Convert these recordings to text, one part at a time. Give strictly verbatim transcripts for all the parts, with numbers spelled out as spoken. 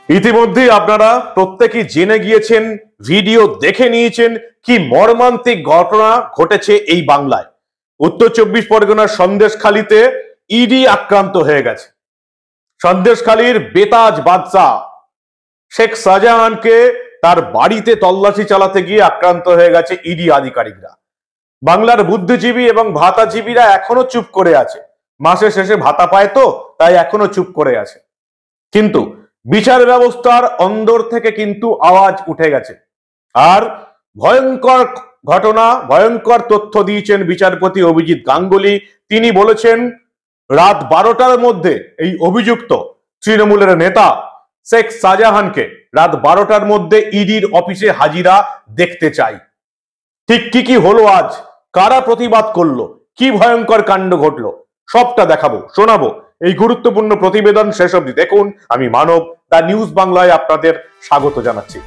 ইতিমধ্যেই আপনারা প্রত্যেকেই জেনে গিয়েছেন, ভিডিও দেখে নিয়েছেন কি মর্মান্তিক ঘটনা ঘটেছে এই বাংলায়। উত্তর চব্বিশ পরগনার সন্দেশখালীতে ইডি আক্রান্ত হয়ে গেছে। সন্দেশখালীর বেতাজ বাদশা শেখ শাহজাহানকে তার বাড়িতে তল্লাশি চালাতে গিয়ে আক্রান্ত হয়ে গেছে ইডি আধিকারিকরা। বাংলার বুদ্ধিজীবী এবং ভাতাজীবীরা এখনো চুপ করে আছে। মাসের শেষে ভাতা পায় তো, তাই এখনো চুপ করে আছে। কিন্তু বিচার ব্যবস্থার অন্দর থেকে কিন্তু আওয়াজ উঠে গেছে। আর ভয়ঙ্কর ঘটনা, ভয়ঙ্কর তথ্য দিয়েছেন বিচারপতি অভিজিৎ গাঙ্গুলি। তিনি বলেছেন, রাত বারোটার মধ্যে এই অভিযুক্ত তৃণমূলের নেতা শেখ শাহজাহানকে রাত বারোটার মধ্যে ইডির অফিসে হাজিরা দেখতে চাই। ঠিক কি কি হলো আজ, কারা প্রতিবাদ করলো, কি ভয়ঙ্কর কাণ্ড ঘটলো, সবটা দেখাবো, শোনাবো। এই গুরুত্বপূর্ণ প্রতিবেদন শেষ অবধি দেখুন। আমি মানব, দা নিউজ বাংলায় আপনাদের স্বাগত জানাচ্ছি।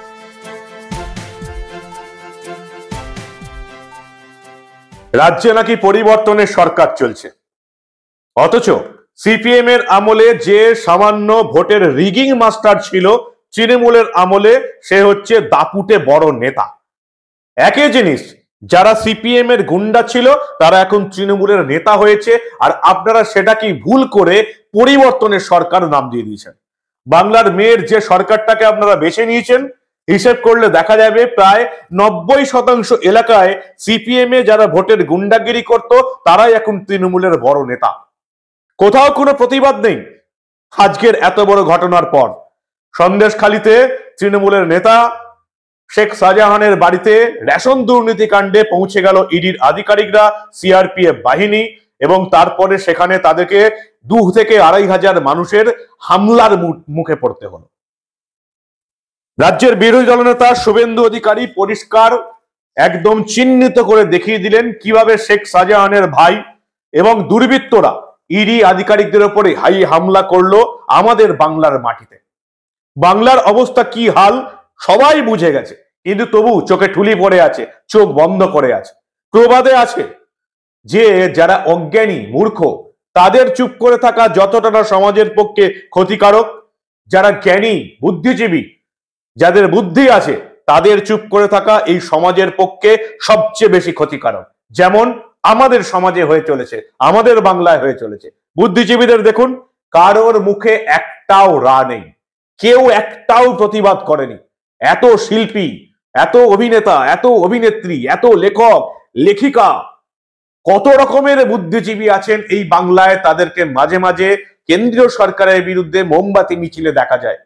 রাজ্যে নাকি পরিবর্তনের সরকার চলছে, অথচ সিপিএম এর আমলে যে সামান্য ভোটের রিগিং মাস্টার ছিল, তৃণমূলের আমলে সে হচ্ছে দাপুটে বড় নেতা। একই জিনিস, যারা সিপিএম এর গুন্ডা ছিল তারা এখন তৃণমূলের নেতা হয়েছে, আর আপনারা সেটাকে ভুল করে পরিবর্তনের সরকার নাম দিয়ে দিয়েছেন। বাংলার মেয়ের যে সরকারটাকে আপনারা বেছে নিয়েছেন, হিসেব করলে দেখা যাবে প্রায় নব্বই শতাংশ এলাকায় সিপিএম এ যারা ভোটের গুন্ডাগিরি করত তারাই এখন তৃণমূলের বড় নেতা। কোথাও কোনো প্রতিবাদ নেই। আজকের এত বড় ঘটনার পর সন্দেশখালীতে তৃণমূলের নেতা শেখ শাহজাহানের বাড়িতে রেশন দুর্নীতি কাণ্ডে পৌঁছে গেল ইডির আধিকারিকরা, সিআরপিএফ বাহিনী, এবং তারপরে সেখানে তাদেরকে দু থেকে আড়াই হাজার মানুষের হামলার মুখে পড়তে হলো। রাজ্যের বিরোধী দলনেতা শুভেন্দু অধিকারী পরিষ্কার একদম চিহ্নিত করে দেখিয়ে দিলেন কিভাবে শেখ শাহজাহানের ভাই এবং দুর্বৃত্তরা ইডি আধিকারিকদের উপরে হাই হামলা করলো আমাদের বাংলার মাটিতে। বাংলার অবস্থা কি হাল সবাই বুঝে গেছে, কিন্তু তবু চোখে ঠুলি পড়ে আছে, চোখ বন্ধ করে আছে। প্রবাদে আছে যে যারা অজ্ঞানী মূর্খ তাদের চুপ করে থাকা যতটা না সমাজের পক্ষে ক্ষতিকারক, যারা জ্ঞানী বুদ্ধিজীবী যাদের বুদ্ধি আছে তাদের চুপ করে থাকা এই সমাজের পক্ষে সবচেয়ে বেশি ক্ষতিকারক। যেমন আমাদের সমাজে হয়ে চলেছে, আমাদের বাংলায় হয়ে চলেছে। বুদ্ধিজীবীদের দেখুন, কারোর মুখে একটাও রা নেই, কেউ একটাও প্রতিবাদ করেনি। এত শিল্পী, এত অভিনেতা, এত অভিনেত্রী, এত লেখক লেখিকা, কত রকমের বুদ্ধিজীবী আছেন এই বাংলায়, তাদেরকে মাঝে মাঝে কেন্দ্রীয় সরকারের বিরুদ্ধে মোমবাতি মিছিলে দেখা যায়।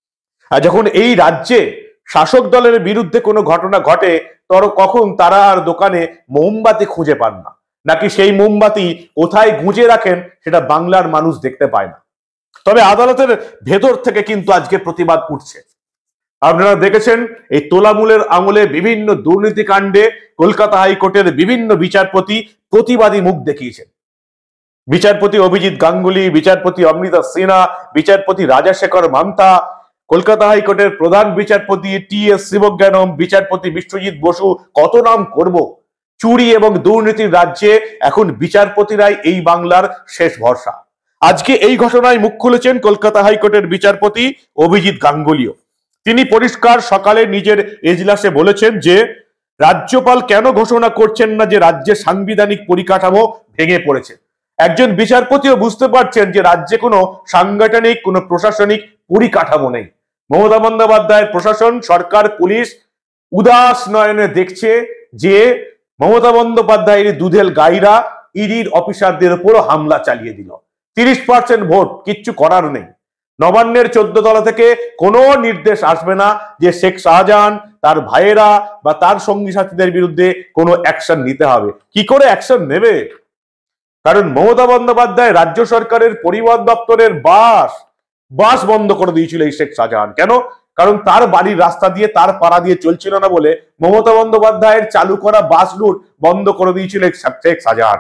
আর যখন এই রাজ্যে শাসক দলের বিরুদ্ধে কোনো ঘটনা ঘটে, তর কখন তারা আর দোকানে মোমবাতি খুঁজে পান না, নাকি সেই মোমবাতি কোথায় গুঁজে রাখেন সেটা বাংলার মানুষ দেখতে পায় না। তবে আদালতের ভেতর থেকে কিন্তু আজকে প্রতিবাদ উঠছে। আপনারা দেখেছেন এই তোলামূলের আমলে বিভিন্ন দুর্নীতি কাণ্ডে কলকাতা হাইকোর্টের বিভিন্ন বিচারপতি প্রতিবাদী মুখ দেখিয়েছেন। বিচারপতি অভিজিৎ গাঙ্গুলি, বিচারপতি অমৃতা সিনহা, বিচারপতি রাজাশেখর মান্থা, কলকাতা হাইকোর্টের প্রধান বিচারপতি টি এস শিবজ্ঞানম, বিচারপতি বিশ্বজিৎ বসু, কত নাম করব। চুরি এবং দুর্নীতির রাজ্যে এখন বিচারপতিরাই এই বাংলার শেষ ভরসা। আজকে এই ঘটনায় মুখ খুলেছেন কলকাতা হাইকোর্টের বিচারপতি অভিজিৎ গাঙ্গুলিও। তিনি পরিষ্কার সকালে নিজের এজলাসে বলেছেন যে রাজ্যপাল কেন ঘোষণা করছেন না যে রাজ্যে সাংবিধানিক পরিকাঠামো ভেঙে পড়েছে। একজন বিচারপতিও বুঝতে পারছেন যে রাজ্যে কোনো সাংগঠনিক, কোনো প্রশাসনিক পরিকাঠামো নেই। মমতা বন্দ্যোপাধ্যায়ের প্রশাসন, সরকার, পুলিশ উদাস নয়নে দেখছে যে মমতা বন্দ্যোপাধ্যায়ের দুধেল গাইরা ইডির অফিসারদের উপরও হামলা চালিয়ে দিল। তিরিশ পার্সেন্ট ভোট, কিচ্ছু করার নেই। নবান্নের চোদ্দ তলা থেকে কোনো নির্দেশ আসবে না যে শেখ শাহজাহান, তার ভাইয়েরা বা তার সঙ্গী সাথীদের বিরুদ্ধে কোনো অ্যাকশন নিতে হবে। কি করে অ্যাকশন নেবে? কারণ মমতা বন্দ্যোপাধ্যায় রাজ্য সরকারের পরিবহন দপ্তরের বাস বাস বন্ধ করে দিয়েছিল এই শেখ শাহজাহান। কেন? কারণ তার বাড়ির রাস্তা দিয়ে, তার পাড়া দিয়ে চলছিল না বলে মমতা বন্দ্যোপাধ্যায়ের চালু করা বাস রুট বন্ধ করে দিয়েছিল শেখ শাহজাহান।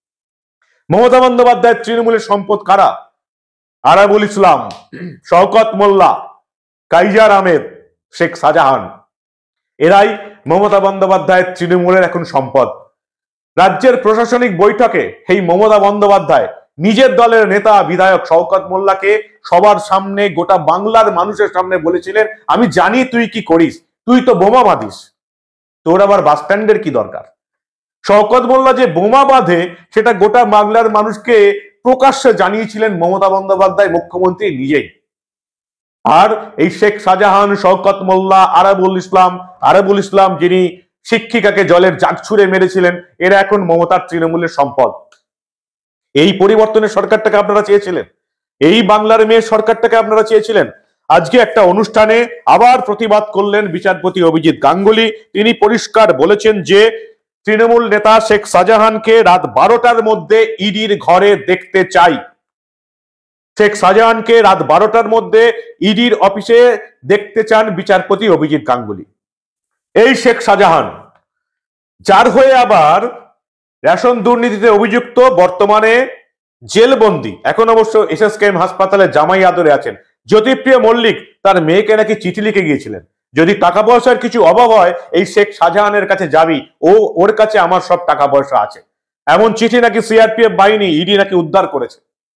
মমতা বন্দ্যোপাধ্যায়ের তৃণমূলের সম্পদ কারা? আরাবুল ইসলাম, শওকত মোল্লা, কাইজার আহমেদ, শেখ শাহজাহান, এরাই মমতা বন্দ্যোপাধ্যায়ের তৃণমূলের এখন সম্পদ। রাজ্যের প্রশাসনিক বৈঠকে এই মমতা বন্দ্যোপাধ্যায় নিজের দলের নেতা বিধায়ক শওকত মোল্লাকে সবার সামনে, গোটা বাংলার মানুষের সামনে বলেছিলেন, আমি জানি তুই কি করিস, তুই তো বোমা বাঁধিস, তোর আবার বাস স্ট্যান্ডের কি দরকার। শওকত মোল্লা যে বোমা বাঁধে সেটা গোটা বাংলার মানুষকে প্রকাশ্যে জানিয়েছিলেন মমতা বন্দ্যোপাধ্যায় মুখ্যমন্ত্রী নিজেই। আর এই শেখ শাহজাহান, শওকত মোল্লা, আরাবুল ইসলাম আরাবুল ইসলাম যিনি শিক্ষিকাকে জলের জাগ ছুঁড়ে মেরেছিলেন, এরা এখন মমতার তৃণমূলের সম্পদ। এই পরিবর্তনের সরকারটাকে আপনারা চেয়েছিলেন, এই বাংলার মেয়ে সরকারটাকে আপনারা চেয়েছিলেন। আজকে একটা অনুষ্ঠানে আবার প্রতিবাদ করলেন বিচারপতি অভিজিৎ গাঙ্গুলি। তিনি পরিষ্কার বলেছেন যে তৃণমূল নেতা শেখ শাহজাহানকে রাত বারোটার মধ্যে ইডির ঘরে দেখতে চাই। শেখ শাহজাহানকে রাত বারোটার মধ্যে ইডির অফিসে দেখতে চান বিচারপতি অভিজিৎ গাঙ্গুলি। এই শেখ শাহজাহান, যার হয়ে আবার রেশন দুর্নীতিতে অভিযুক্ত, বর্তমানে জেলবন্দি, এখন অবশ্য এসএসকেএম হাসপাতালে জামাই আদরে আছেন। জ্যোতিপ্রিয় মল্লিক তার মেয়েকে নাকি চিঠি লিখে গিয়েছিলেন, যদি টাকা পয়সার কিছু অভাব হয় এই শেখ শাহজাহানের কাছে যাবি, ও ওর কাছে আমার সব টাকা পয়সা আছে। এমন চিঠি নাকি সিআরপিএফ বাহিনী, ইডি নাকি উদ্ধার করেছে।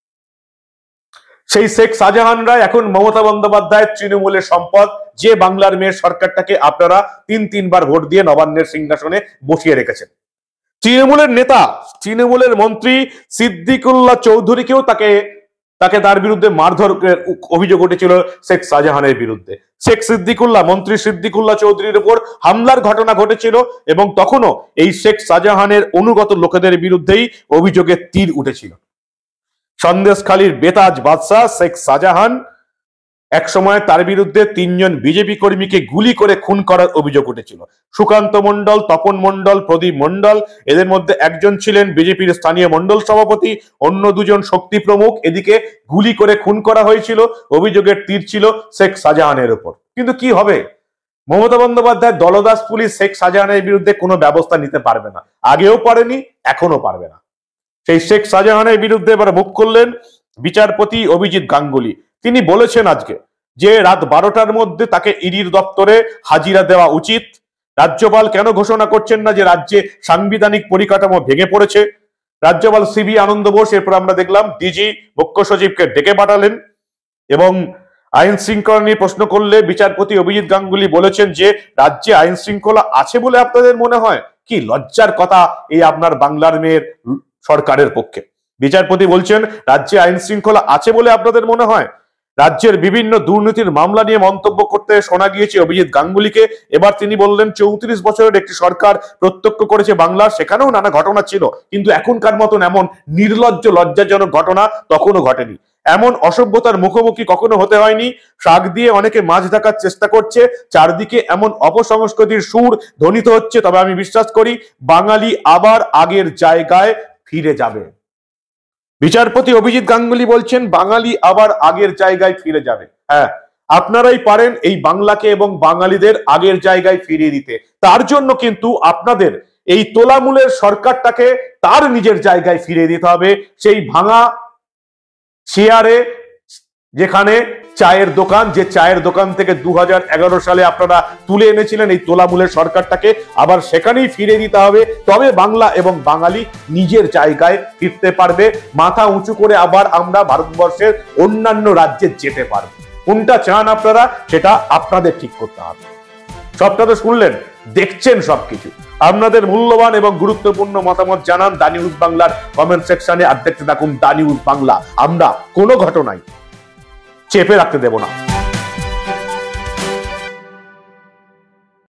সেই শেখ শাহজাহানরা এখন মমতা বন্দ্যোপাধ্যায়ের তৃণমূলের সম্পদ, যে বাংলার মেয়ের সরকারটাকে আপনারা তিন তিনবার ভোট দিয়ে নবান্নের সিংহাসনে বসিয়ে রেখেছেন। তৃণমূলের নেতা, তৃণমূলের মন্ত্রী সিদ্দিকুল্লাহ চৌধুরীকেও তাকে তাকে তার বিরুদ্ধে মারধরের অভিযোগ উঠেছিল শেখ শাহজাহানের বিরুদ্ধে। শেখ সিদ্দিকুল্লাহ, মন্ত্রী সিদ্দিকুল্লাহ চৌধুরীর উপর হামলার ঘটনা ঘটেছিল এবং তখনও এই শেখ শাহজাহানের অনুগত লোকেদের বিরুদ্ধেই অভিযোগের তীর উঠেছিল। সন্দেশখালীর বেতাজ বাদশাহ শেখ শাহজাহান, এক সময় তার বিরুদ্ধে তিনজন বিজেপি কর্মীকে গুলি করে খুন করার অভিযোগ উঠেছিল। সুকান্ত মণ্ডল, তপন মণ্ডল, প্রদীপ মণ্ডল, এদের মধ্যে একজন ছিলেন বিজেপির স্থানীয় মণ্ডল সভাপতি, অন্য দুজন শক্তি প্রমুখ। এদিকে গুলি করে খুন করা হয়েছিল, অভিযোগের তীর ছিল শেখ শাহজাহানের উপর। কিন্তু কি হবে, মমতা বন্দ্যোপাধ্যায় দলদাস পুলিশ শেখ শাহজাহানের বিরুদ্ধে কোনো ব্যবস্থা নিতে পারবে না, আগেও পারেনি, এখনো পারবে না। সেই শেখ শাহজাহানের বিরুদ্ধে এবার মুখ করলেন বিচারপতি অভিজিৎ গাঙ্গুলি। তিনি বলেছেন আজকে যে রাত বারোটার মধ্যে তাকে ইডির দপ্তরে হাজিরা দেওয়া উচিত। রাজ্যপাল কেন ঘোষণা করছেন না যে রাজ্যে সাংবিধানিক পরিকাঠামো ভেঙে পড়েছে? রাজ্যপাল সিবি আনন্দ বোস, এরপর আমরা দেখলাম ডিজি মুখ্য সচিবকে ডেকে পাঠালেন এবং আইন শৃঙ্খলা নিয়ে প্রশ্ন করলে বিচারপতি অভিজিৎ গাঙ্গুলি বলেছেন যে রাজ্যে আইন শৃঙ্খলা আছে বলে আপনাদের মনে হয়? কি লজ্জার কথা এই আপনার বাংলার মেয়ের সরকারের পক্ষে। বিচারপতি বলছেন রাজ্যে আইন শৃঙ্খলা আছে বলে আপনাদের মনে হয়? রাজ্যের বিভিন্ন দুর্নীতির মামলা নিয়ে মন্তব্য করতে শোনা গিয়েছে অভিজিৎ গাঙ্গুলিকে। এবার তিনি বললেন চৌত্রিশ বছরের একটি সরকার প্রত্যক্ষ করেছে বাংলার, সেখানেও নানা ঘটনা ছিল, কিন্তু এখনকার মতন এমন নির্লজ্জ লজ্জাজনক ঘটনা তখনও ঘটেনি। এমন অসভ্যতার মুখোমুখি কখনো হতে হয়নি। শাক দিয়ে অনেকে মাছ ঢাকার চেষ্টা করছে, চারদিকে এমন অপসংস্কৃতির সুর ধ্বনিত হচ্ছে। তবে আমি বিশ্বাস করি বাঙালি আবার আগের জায়গায় ফিরে যাবে। বিচারপতি অভিজিৎ গাঙ্গুলি বলছেন বাঙালি আবার আগের জায়গায় ফিরে যাবে। হ্যাঁ, আপনারাই পারেন এই বাংলাকে এবং বাঙালিদের আগের জায়গায় ফিরিয়ে দিতে। তার জন্য কিন্তু আপনাদের এই তোলামূলের সরকারটাকে তার নিজের জায়গায় ফিরিয়ে দিতে হবে। সেই ভাঙা চেয়ারে, যেখানে চায়ের দোকান, যে চায়ের দোকান থেকে দু হাজার এগারো সালে আপনারা তুলে এনেছিলেন এই তোলামূলের সরকারটাকে, আবার সেখানেই ফিরে দিতে হবে। তবে বাংলা এবং বাঙালি নিজের জায়গায় ফিরতে পারবে, মাথা উঁচু করে আবার আমরা ভারতবর্ষের অন্যান্য রাজ্যে যেতে পারবো। কোনটা চান আপনারা সেটা আপনাদের ঠিক করতে হবে। সবটা তো শুনলেন, দেখছেন সবকিছু। আপনাদের মূল্যবান এবং গুরুত্বপূর্ণ মতামত জানান দা নিউজ বাংলার কমেন্ট সেকশনে। আর দেখতে থাকুন দা নিউজ বাংলা। আমরা কোনো ঘটনাই চেপে রাখতে দেব না।